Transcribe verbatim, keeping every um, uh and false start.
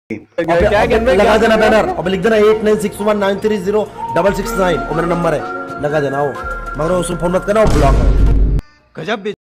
क्या लगा देना बैनर, अब लिख देना eight nine six one nine three zero double six nine, और मेरा नंबर है, लगा देना। वो मगर उसको फोन मत करना, वो ब्लॉक है। गजब।